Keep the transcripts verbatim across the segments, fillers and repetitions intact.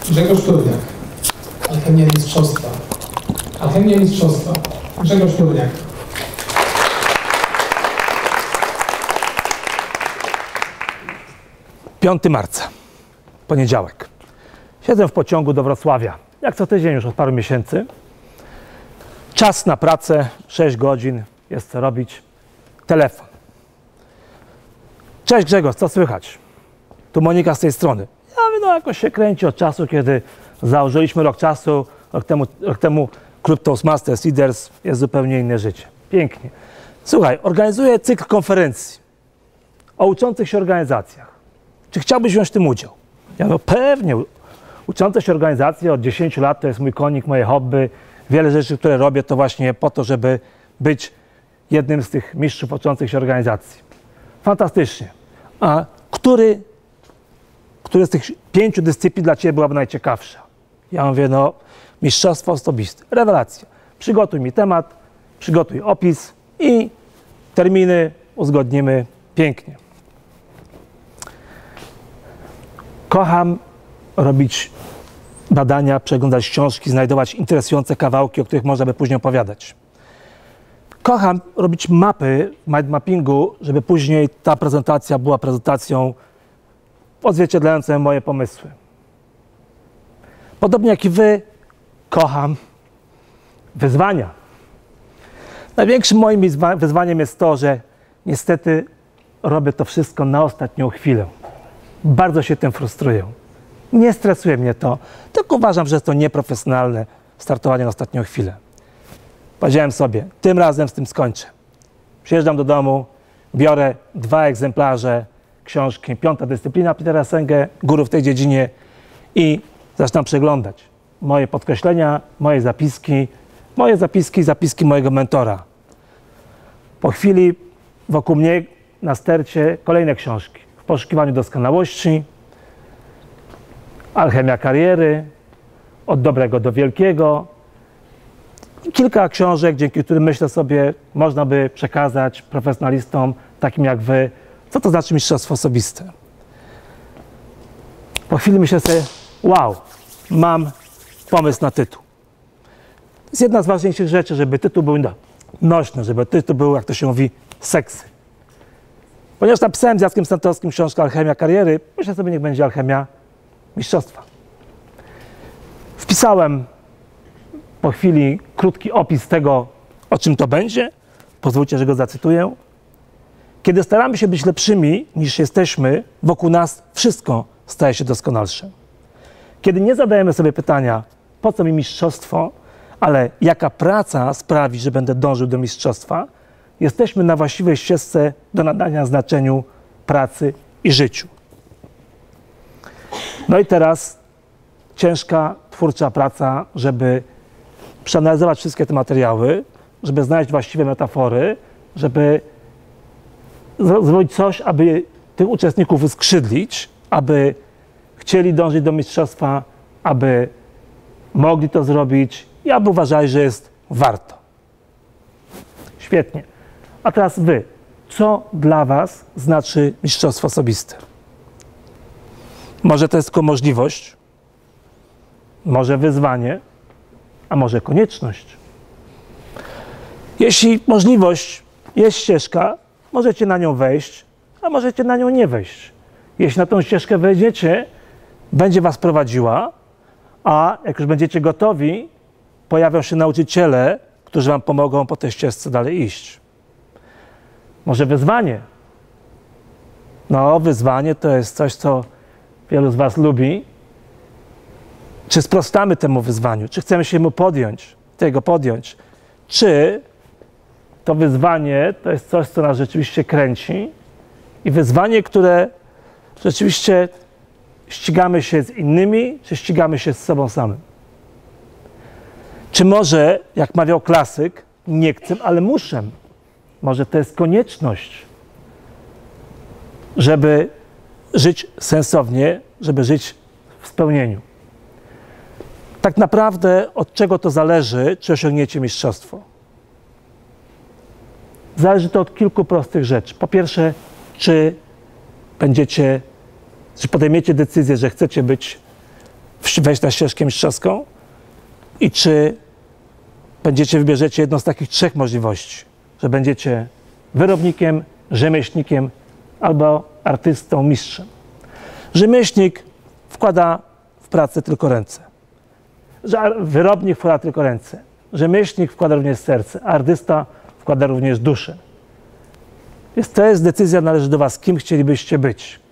Grzegorz Turniak. Alchemia mistrzostwa. Alchemia mistrzostwa. Grzegorz Turniak. piątego marca, poniedziałek. Siedzę w pociągu do Wrocławia, jak co tydzień już od paru miesięcy. Czas na pracę, sześć godzin, jest co robić. Telefon. Cześć Grzegorz, co słychać? Tu Monika z tej strony. Ja mówię, no jakoś się kręci od czasu, kiedy założyliśmy rok czasu, rok temu, rok temu klub Toastmasters Leaders, jest zupełnie inne życie. Pięknie. Słuchaj, organizuję cykl konferencji o uczących się organizacjach. Czy chciałbyś wziąć w tym udział? Ja no pewnie. Uczące się organizacje od dziesięciu lat to jest mój konik, moje hobby. Wiele rzeczy, które robię, to właśnie po to, żeby być jednym z tych mistrzów uczących się organizacji. Fantastycznie. A który, który z tych pięciu dyscyplin dla Ciebie byłaby najciekawsza? Ja mówię, no mistrzostwo osobiste. Rewelacja. Przygotuj mi temat, przygotuj opis i terminy uzgodnimy pięknie. Kocham robić badania, przeglądać książki, znajdować interesujące kawałki, o których można by później opowiadać. Kocham robić mapy w mindmappingu, żeby później ta prezentacja była prezentacją odzwierciedlającą moje pomysły. Podobnie jak i Wy, kocham wyzwania. Największym moim wyzwaniem jest to, że niestety robię to wszystko na ostatnią chwilę. Bardzo się tym frustruję. Nie stresuje mnie to, tylko uważam, że jest to nieprofesjonalne startowanie na ostatnią chwilę. Powiedziałem sobie, tym razem z tym skończę. Przyjeżdżam do domu, biorę dwa egzemplarze książki Piąta dyscyplina Petera Senge, guru w tej dziedzinie i zaczynam przeglądać moje podkreślenia, moje zapiski, moje zapiski, zapiski mojego mentora. Po chwili wokół mnie na stercie kolejne książki. W poszukiwaniu doskonałości, Alchemia kariery, Od dobrego do wielkiego. Kilka książek, dzięki którym myślę sobie, można by przekazać profesjonalistom takim jak Wy, co to znaczy mistrzostwo osobiste. Po chwili myślę sobie, wow, mam pomysł na tytuł. To jest jedna z ważniejszych rzeczy, żeby tytuł był nośny, żeby tytuł był, jak to się mówi, seksy. Ponieważ napisałem z Jackiem Santowskim książkę Alchemia kariery, myślę sobie, niech będzie Alchemia mistrzostwa. Wpisałem po chwili krótki opis tego, o czym to będzie. Pozwólcie, że go zacytuję. Kiedy staramy się być lepszymi niż jesteśmy, wokół nas wszystko staje się doskonalsze. Kiedy nie zadajemy sobie pytania, po co mi mistrzostwo, ale jaka praca sprawi, że będę dążył do mistrzostwa, jesteśmy na właściwej ścieżce do nadania znaczeniu pracy i życiu. No i teraz ciężka, twórcza praca, żeby przeanalizować wszystkie te materiały, żeby znaleźć właściwe metafory, żeby zrobić coś, aby tych uczestników uskrzydlić, aby chcieli dążyć do mistrzostwa, aby mogli to zrobić i aby uważali, że jest warto. Świetnie. A teraz Wy. Co dla Was znaczy mistrzostwo osobiste? Może to jest tylko możliwość, może wyzwanie, a może konieczność. Jeśli możliwość, jest ścieżka, możecie na nią wejść, a możecie na nią nie wejść. Jeśli na tą ścieżkę wejdziecie, będzie Was prowadziła, a jak już będziecie gotowi, pojawią się nauczyciele, którzy Wam pomogą po tej ścieżce dalej iść. Może wyzwanie. No, wyzwanie to jest coś, co wielu z Was lubi. Czy sprostamy temu wyzwaniu? Czy chcemy się mu podjąć, tego podjąć? Czy to wyzwanie to jest coś, co nas rzeczywiście kręci i wyzwanie, które rzeczywiście ścigamy się z innymi, czy ścigamy się z sobą samym? Czy może, jak mawiał klasyk, nie chcę, ale muszę? Może to jest konieczność, żeby żyć sensownie, żeby żyć w spełnieniu. Tak naprawdę od czego to zależy, czy osiągniecie mistrzostwo? Zależy to od kilku prostych rzeczy. Po pierwsze, czy będziecie, czy podejmiecie decyzję, że chcecie być w wejść na ścieżkę mistrzowską i czy będziecie, wybierzecie jedną z takich trzech możliwości, że będziecie wyrobnikiem, rzemieślnikiem albo artystą, mistrzem. Rzemieślnik wkłada w pracę tylko ręce. Wyrobnik wkłada tylko ręce. Rzemieślnik wkłada również serce, a artysta wkłada również duszę. Jest, to jest decyzja, należy do was, kim chcielibyście być.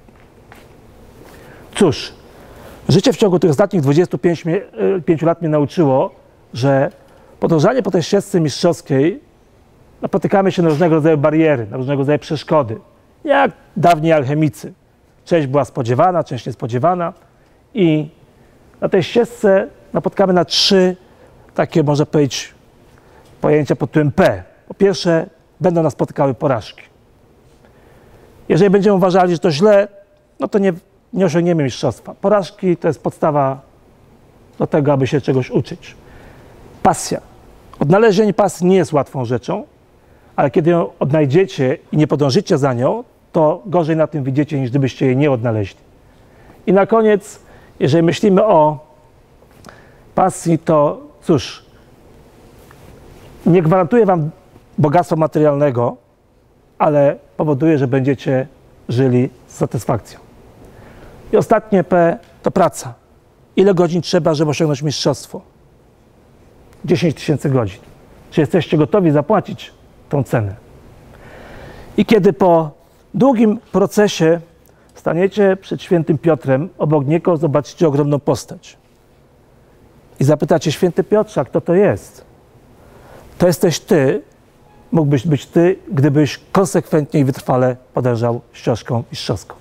Cóż, życie w ciągu tych ostatnich dwudziestu pięciu lat mnie nauczyło, że podążanie po tej ścieżce mistrzowskiej napotykamy się na różnego rodzaju bariery, na różnego rodzaju przeszkody. Jak dawni alchemicy. Część była spodziewana, część niespodziewana i na tej ścieżce napotkamy na trzy takie, można powiedzieć, pojęcia pod tytułem P. Po pierwsze, będą nas spotykały porażki. Jeżeli będziemy uważali, że to źle, no to nie, nie osiągniemy mistrzostwa. Porażki to jest podstawa do tego, aby się czegoś uczyć. Pasja. Odnalezienie pasji nie jest łatwą rzeczą, ale kiedy ją odnajdziecie i nie podążycie za nią, to gorzej na tym widzicie, niż gdybyście jej nie odnaleźli. I na koniec, jeżeli myślimy o pasji, to cóż, nie gwarantuje wam bogactwa materialnego, ale powoduje, że będziecie żyli z satysfakcją. I ostatnie P to praca. Ile godzin trzeba, żeby osiągnąć mistrzostwo? dziesięć tysięcy godzin. Czy jesteście gotowi zapłacić tą cenę? I kiedy po długim procesie staniecie przed świętym Piotrem, obok niego zobaczycie ogromną postać. I zapytacie: święty Piotrze, a kto to jest? To jesteś ty, mógłbyś być ty, gdybyś konsekwentnie i wytrwale podążał ścieżką mistrzowską.